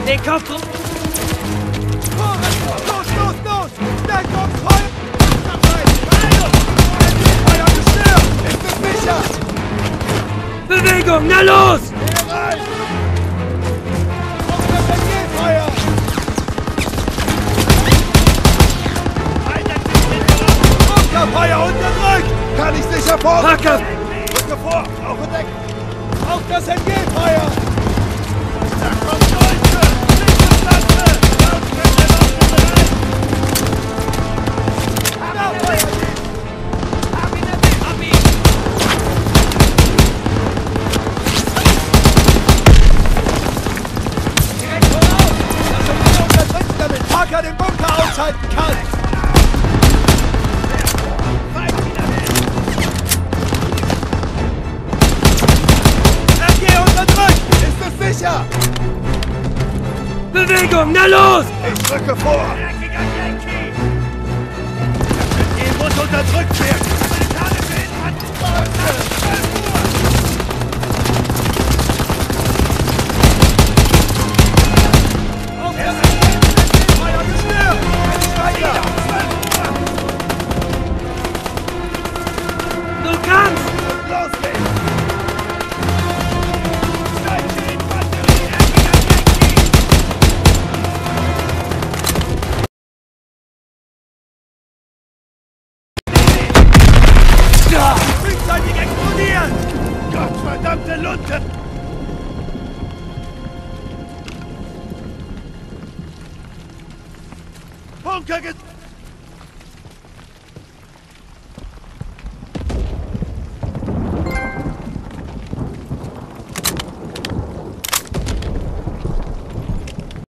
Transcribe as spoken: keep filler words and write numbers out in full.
Den Kopf rum! Los, los, los! Der kommt Feuer! Feuer gestört! Ist es sicher? Bewegung, na los! Hier rein! Auf das Entgegenfeuer! Bunkerfeuer unterdrückt! Kann ich sicher vor! Hacker! Rücke vor! Auf und Deck! Auf das Entgegenfeuer! Da kommt Deutsche! Sicherplatze! Lautkette, Lautkette bereit! Da Feuer! Hab ihn erwischt! Hab ihn! Direkt voraus! Lass uns ihn unterdrücken, damit Parker den Bunker aushalten kann! Sicher! Bewegung, na los! Ich drücke vor! Dreckiger Yankee! Er muss unterdrückt werden! Amerikanische Infanterie! Auf das Entgegenfeuer gestört! Nicht weiter! Du kannst! Los geht's! Frühzeitig explodieren! Gottverdammte Lunte! Bunker get...